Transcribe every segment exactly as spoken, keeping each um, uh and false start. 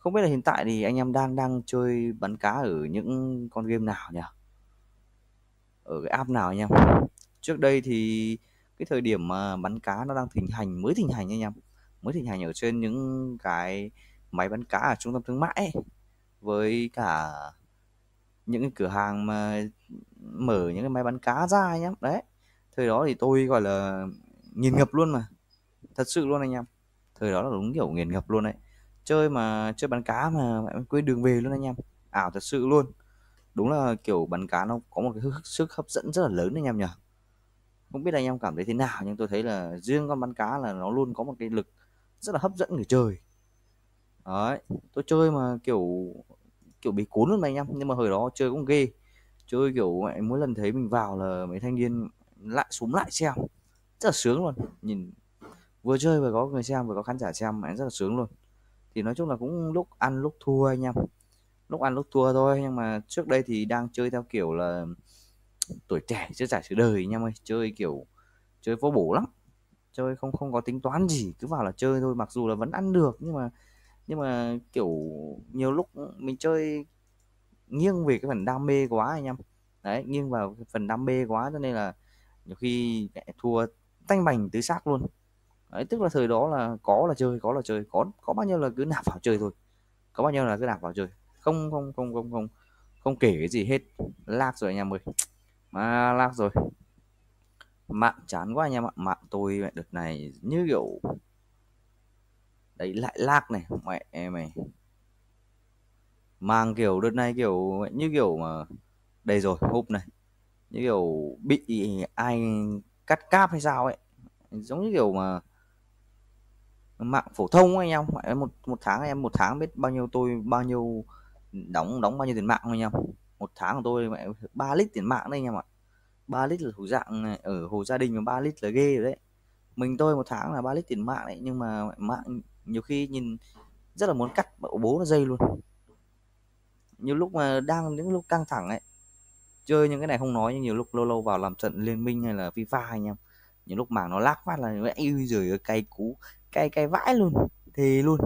Không biết là hiện tại thì anh em đang đang chơi bắn cá ở những con game nào nhỉ? Ở cái app nào anh em? Trước đây thì cái thời điểm mà bắn cá nó đang thịnh hành, mới thịnh hành anh em. Mới thịnh hành ở trên những cái máy bắn cá ở trung tâm thương mại ấy, với cả những cái cửa hàng mà mở những cái máy bắn cá ra anh em. Đấy. Thời đó thì tôi gọi là nghiền ngập luôn mà, thật sự luôn anh em. Thời đó là đúng kiểu nghiền ngập luôn đấy. Chơi mà chơi bắn cá mà mẹ quên đường về luôn anh em. Ảo thật sự luôn. Đúng là kiểu bắn cá nó có một cái sức hấp dẫn rất là lớn anh em nhỉ. Không biết anh em cảm thấy thế nào nhưng tôi thấy là riêng con bắn cá là nó luôn có một cái lực rất là hấp dẫn người chơi. Đấy, tôi chơi mà kiểu kiểu bị cuốn luôn mà anh em, nhưng mà hồi đó chơi cũng ghê. Chơi kiểu mẹ mỗi lần thấy mình vào là mấy thanh niên lại súng lại xem, rất là sướng luôn. Nhìn vừa chơi vừa có người xem vừa có khán giả xem mẹ rất là sướng luôn. Thì nói chung là cũng lúc ăn lúc thua anh em, lúc ăn lúc thua thôi, nhưng mà trước đây thì đang chơi theo kiểu là tuổi trẻ chưa trải sự đời anh em ơi, chơi kiểu chơi vô bổ lắm, chơi không không có tính toán gì, cứ vào là chơi thôi, mặc dù là vẫn ăn được nhưng mà nhưng mà kiểu nhiều lúc mình chơi nghiêng về cái phần đam mê quá anh em. Đấy, nghiêng vào cái phần đam mê quá cho nên là nhiều khi lại thua tanh bành tứ xác luôn. Đấy, tức là thời đó là có là chơi, có là chơi, có có bao nhiêu là cứ nạp vào chơi thôi, có bao nhiêu là cứ nạp vào chơi, không không không không không không kể cái gì hết. Lag rồi anh em ơi, mà lag rồi, mạng chán quá anh em ạ. Mạng tôi đợt này như kiểu đấy lại lag này, mẹ mày mang kiểu đợt này kiểu như kiểu mà đây rồi húp này, như kiểu bị ai cắt cáp hay sao ấy, giống như kiểu mà mạng phổ thông ấy anh em. Một một tháng em một tháng biết bao nhiêu, tôi bao nhiêu đóng đóng bao nhiêu tiền mạng không anh em. Một tháng của tôi mẹ ba lít tiền mạng đấy anh em ạ. Ba lít là thủ dạng này, ở hồ gia đình mà ba lít là ghê rồi đấy. Mình tôi một tháng là ba lít tiền mạng đấy, nhưng mà mạng nhiều khi nhìn rất là muốn cắt bố nó dây luôn. Nhiều lúc mà đang những lúc căng thẳng ấy, chơi những cái này không nói, nhưng nhiều lúc lâu lâu vào làm trận liên minh hay là FIFA anh em, những lúc mảng nó lag phát là ui giời ơi, cay cú, cay cay vãi luôn, thì luôn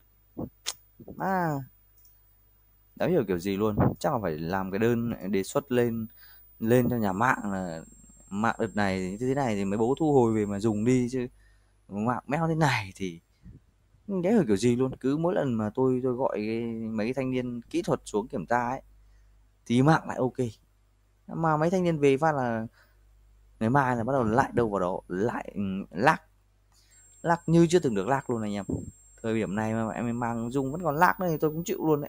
à, đã hiểu kiểu gì luôn. Chắc là phải làm cái đơn đề xuất lên lên cho nhà mạng là mạng đợt này như thế này thì mấy bố thu hồi về mà dùng đi chứ, mạng meo thế này thì đéo hiểu kiểu gì luôn. Cứ mỗi lần mà tôi tôi gọi cái, mấy cái thanh niên kỹ thuật xuống kiểm tra ấy, thì mạng lại ok, mà mấy thanh niên về phát là ngày mai là bắt đầu lại đâu vào đó lại lag, lag như chưa từng được lag luôn anh em. Thời điểm này mà em mang dùng vẫn còn lag nữa thì tôi cũng chịu luôn đấy.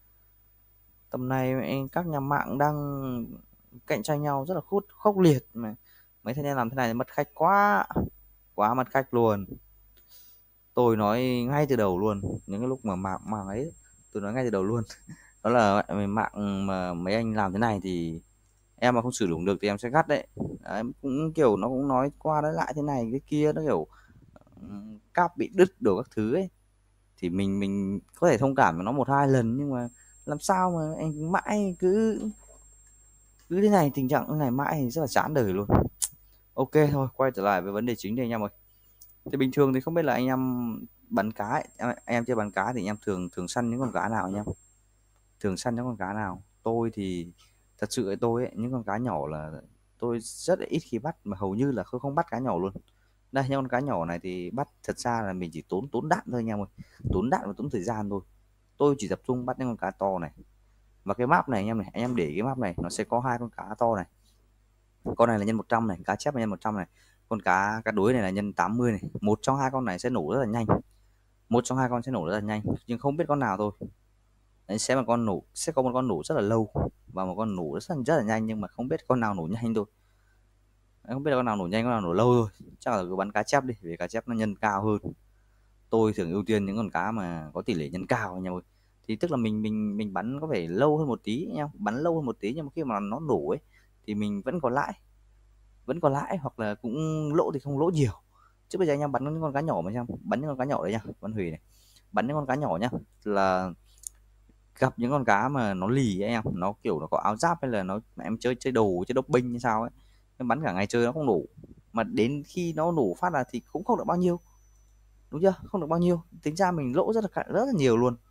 Tầm này các nhà mạng đang cạnh tranh nhau rất là khốc khốc liệt, mà mấy thanh niên làm thế này thì mất khách quá, quá mất khách luôn. Tôi nói ngay từ đầu luôn, những cái lúc mà mạng mạng ấy tôi nói ngay từ đầu luôn, đó là mạng mà mấy anh làm thế này thì em mà không sử dụng được thì em sẽ gắt đấy. Đấy, cũng kiểu nó cũng nói qua nói lại thế này cái kia, nó kiểu cáp bị đứt đồ các thứ ấy, thì mình mình có thể thông cảm với nó một hai lần, nhưng mà làm sao mà anh mãi cứ cứ thế này, tình trạng thế này mãi thì rất là chán đời luôn. Ok thôi, quay trở lại với vấn đề chính đây anh em ơi. Thì bình thường thì không biết là anh em bắn cá ấy, anh em chơi bắn cá thì anh em thường thường săn những con cá nào anh em, thường săn những con cá nào? Tôi thì thật sự với tôi ấy, những con cá nhỏ là tôi rất là ít khi bắt, mà hầu như là không không bắt cá nhỏ luôn. Đây, những con cá nhỏ này thì bắt thật ra là mình chỉ tốn tốn đạn thôi anh em ơi, tốn đạn và tốn thời gian thôi. Tôi chỉ tập trung bắt những con cá to này. Và cái map này anh em này, anh em để cái map này nó sẽ có hai con cá to này, con này là nhân một trăm này, cá chép là nhân một trăm này, con cá cá đối này là nhân tám mươi này. Một trong hai con này sẽ nổ rất là nhanh, một trong hai con sẽ nổ rất là nhanh, nhưng không biết con nào thôi. Đấy, sẽ một con nổ, sẽ có một con nổ rất là lâu và một con nổ rất là, rất là nhanh, nhưng mà không biết con nào nổ nhanh thôi. Đấy, không biết là con nào nổ nhanh, con nào nổ lâu thôi. Chắc là cứ bắn cá chép đi, vì cá chép nó nhân cao hơn. Tôi thường ưu tiên những con cá mà có tỷ lệ nhân cao anh em ơi. Thì tức là mình mình mình bắn có vẻ lâu hơn một tí nha, bắn lâu hơn một tí, nhưng mà khi mà nó nổ ấy thì mình vẫn có lãi, vẫn có lãi, hoặc là cũng lỗ thì không lỗ nhiều. Chứ bây giờ anh em bắn những con cá nhỏ mà xem, bắn những con cá nhỏ đấy nha, bắn hủy này, bắn những con cá nhỏ nhá, là gặp những con cá mà nó lì ấy em, nó kiểu nó có áo giáp hay là nó em chơi chơi đồ chơi doping hay sao ấy, em bắn cả ngày chơi nó không nổ, mà đến khi nó nổ phát là thì cũng không được bao nhiêu, đúng chưa, không được bao nhiêu, tính ra mình lỗ rất là rất là nhiều luôn.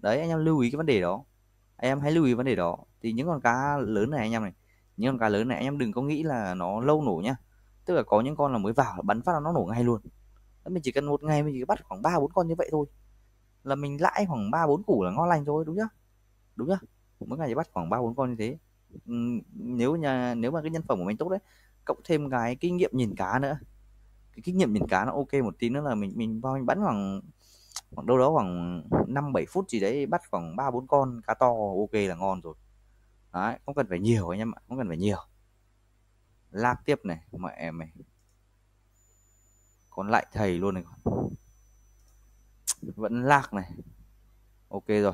Đấy, anh em lưu ý cái vấn đề đó, anh em hãy lưu ý vấn đề đó. Thì những con cá lớn này anh em này, những con cá lớn này anh em đừng có nghĩ là nó lâu nổ nhá. Tức là có những con là mới vào bắn phát là nó nổ ngay luôn. Mình chỉ cần một ngày mình chỉ bắt khoảng ba bốn con như vậy thôi là mình lãi khoảng ba bốn củ là ngon lành rồi, đúng chưa? Đúng chưa? Mỗi ngày chỉ bắt khoảng ba bốn con như thế. Ừm, nếu nhà nếu mà cái nhân phẩm của mình tốt đấy, cộng thêm cái kinh nghiệm nhìn cá nữa, cái kinh nghiệm nhìn cá nó ok một tí nữa là mình mình vào mình bắn khoảng khoảng đâu đó khoảng năm bảy phút gì đấy bắt khoảng ba bốn con cá to ok là ngon rồi. Đấy, không cần phải nhiều anh em ạ, không cần phải nhiều. Lác tiếp này, mẹ mày, con lại thầy luôn này, vẫn lác này. Ok rồi.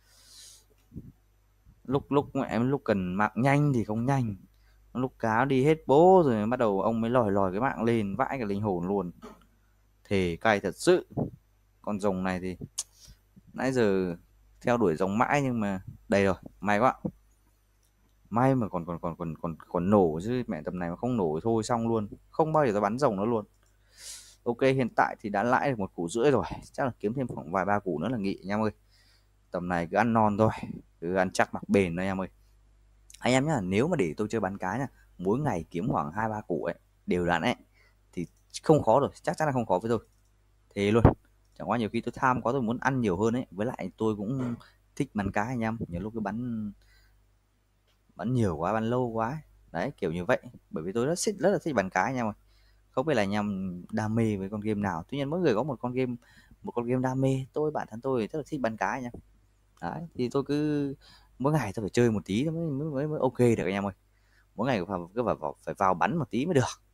Lúc lúc em lúc cần mạng nhanh thì không nhanh. Lúc cá đi hết bố rồi bắt đầu ông mới lòi lòi cái mạng lên vãi cái linh hồn luôn. Thề cay thật sự. Con rồng này thì nãy giờ theo đuổi rồng mãi nhưng mà đây rồi, may quá. May mà còn còn còn còn còn còn nổ chứ mẹ tầm này mà không nổ thì thôi xong luôn. Không bao giờ tao bắn rồng nó luôn. Ok, hiện tại thì đã lãi được một củ rưỡi rồi, chắc là kiếm thêm khoảng vài ba củ nữa là nghỉ anh em ơi. Tầm này cứ ăn non thôi, cứ ăn chắc mặc bền thôi anh em ơi. Anh em nhá, nếu mà để tôi chơi bán cá nha, mỗi ngày kiếm khoảng hai ba củ ấy, đều đặn ấy thì không khó rồi, chắc chắn là không khó với tôi. Thế luôn. Chẳng qua nhiều khi tôi tham quá tôi muốn ăn nhiều hơn ấy, với lại tôi cũng thích bắn cá anh em, nhiều lúc cứ bắn bắn nhiều quá, bắn lâu quá ấy. Đấy, kiểu như vậy. Bởi vì tôi rất thích rất là thích bắn cá anh em ơi. Không biết là anh em đam mê với con game nào. Tuy nhiên mỗi người có một con game một con game đam mê. Tôi bản thân tôi rất là thích bắn cá anh em. Đấy, thì tôi cứ mỗi ngày tôi phải chơi một tí mới mới mới, mới ok được anh em ơi. Mỗi ngày phải cứ phải vào, phải vào bắn một tí mới được.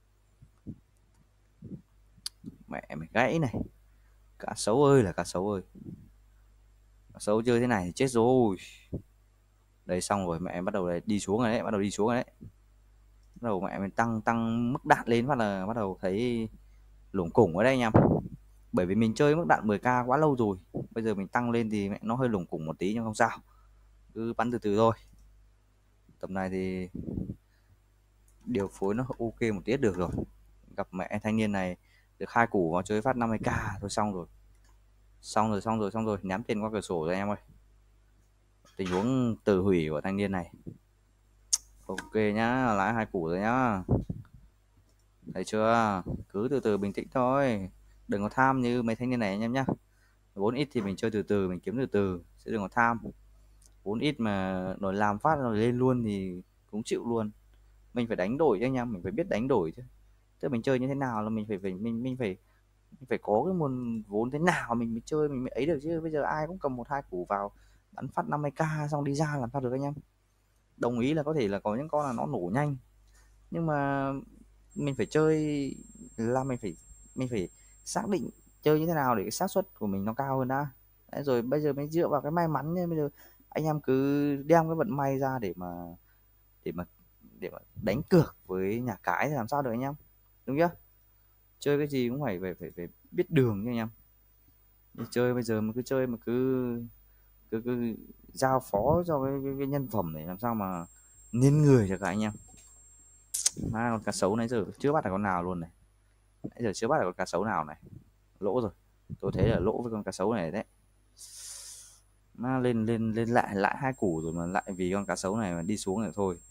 Mẹ mày gãy này. Cá sấu ơi là cá sấu ơi. Cá sấu chơi thế này thì chết rồi. Đây xong rồi mẹ bắt đầu này, đi xuống rồi đấy, bắt đầu đi xuống rồi đấy. Bắt đầu mẹ mình tăng tăng mức đạn lên phát là bắt đầu thấy lủng củng ở đây anh em. Bởi vì mình chơi mức đạn mười k quá lâu rồi. Bây giờ mình tăng lên thì mẹ nó hơi lủng củng một tí nhưng không sao. Cứ bắn từ từ thôi. Tầm này thì điều phối nó ok một tí được rồi. Gặp mẹ thanh niên này được hai củ vào chơi phát năm mươi k thôi xong rồi. Xong rồi, xong rồi, xong rồi, ném tiền qua cửa sổ rồi anh em ơi. Tình huống tự hủy của thanh niên này. Ok nhá, lãi hai củ rồi nhá. Thấy chưa? Cứ từ từ bình tĩnh thôi. Đừng có tham như mấy thanh niên này anh em nhá. Vốn ít thì mình chơi từ từ, mình kiếm từ từ, chứ đừng có tham. Vốn ít mà rồi làm phát rồi lên luôn thì cũng chịu luôn. Mình phải đánh đổi chứ anh em, mình phải biết đánh đổi chứ. Tức mình chơi như thế nào là mình phải phải mình mình phải mình phải có cái nguồn vốn thế nào mình mới chơi mình mới ấy được chứ. Bây giờ ai cũng cầm một hai củ vào bắn phát năm mươi k xong đi ra làm sao được anh em. Đồng ý là có thể là có những con là nó nổ nhanh nhưng mà mình phải chơi là mình phải mình phải xác định chơi như thế nào để cái xác suất của mình nó cao hơn đã. Đấy, rồi bây giờ mới dựa vào cái may mắn nha. Bây giờ anh em cứ đem cái vận may ra để mà để mà để mà đánh cược với nhà cái thì làm sao được anh em, đúng chưa? Chơi cái gì cũng phải phải phải, phải biết đường nha anh em. Đi chơi bây giờ mà cứ chơi mà cứ cứ, cứ giao phó cho cái, cái, cái nhân phẩm này làm sao mà nên người được cả anh em. À, con cá sấu nãy giờ chưa bắt được con nào luôn này, nãy giờ chưa bắt được con cá sấu nào này, lỗ rồi. Tôi thấy là lỗ với con cá sấu này đấy. Mà lên lên lên lại lại hai củ rồi mà lại vì con cá sấu này mà đi xuống rồi thôi.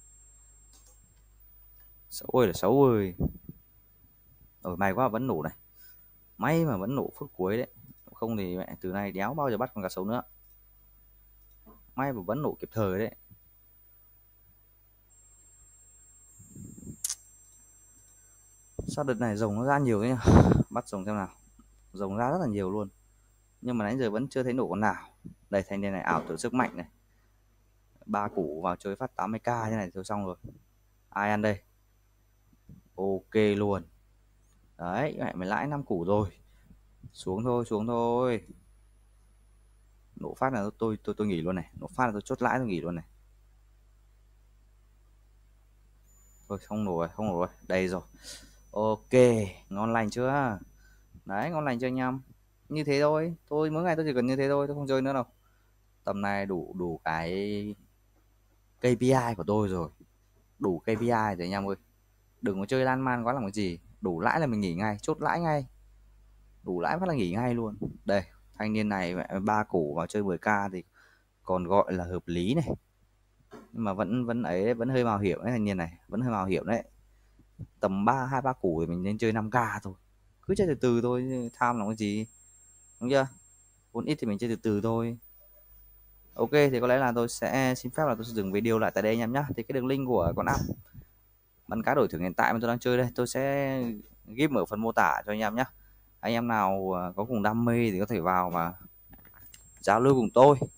Sấu ơi là sấu ơi. Ở may quá vẫn nổ này, may mà vẫn nổ phút cuối đấy, không thì mẹ từ nay đéo bao giờ bắt con cá sấu nữa. May mà vẫn nổ kịp thời đấy. Sao đợt này rồng nó ra nhiều thế nhỉ? Bắt rồng xem nào. Rồng ra rất là nhiều luôn nhưng mà nãy giờ vẫn chưa thấy nổ con nào. Đây thanh niên này ảo tưởng sức mạnh này, ba củ vào chơi phát tám mươi k thế này thôi xong rồi. Ai ăn đây? Ok luôn. Đấy mẹ mày lãi năm củ rồi. Xuống thôi, xuống thôi. Nổ phát là tôi tôi tôi nghỉ luôn này, nổ phát là tôi chốt lãi tôi nghỉ luôn này. Thôi không nổ rồi, không nổ rồi. Đây rồi. Ok, ngon lành chưa? Đấy, ngon lành chưa anh em? Như thế thôi, tôi mỗi ngày tôi chỉ cần như thế thôi, tôi không chơi nữa đâu. Tầm này đủ đủ cái ca pê i của tôi rồi. Đủ ca pê i rồi anh em ơi. Đừng có chơi lan man quá làm cái gì. Đủ lãi là mình nghỉ ngay, chốt lãi ngay. Đủ lãi phát là nghỉ ngay luôn. Đây, thanh niên này ba củ vào chơi mười k thì còn gọi là hợp lý này, nhưng mà vẫn vẫn ấy đấy, vẫn hơi mạo hiểm đấy, thanh niên này vẫn hơi mạo hiểm đấy. Tầm ba hai ba củ thì mình nên chơi năm k thôi, cứ chơi từ từ thôi, tham làm cái gì, đúng chưa? Vốn ít thì mình chơi từ từ thôi. Ok, thì có lẽ là tôi sẽ xin phép là tôi sẽ dừng video lại tại đây anh em nhé. Thì cái đường link của con app bắn cá đổi thưởng hiện tại mà tôi đang chơi đây, tôi sẽ ghi ở phần mô tả cho anh em nhé. Anh em nào có cùng đam mê thì có thể vào và giao lưu cùng tôi.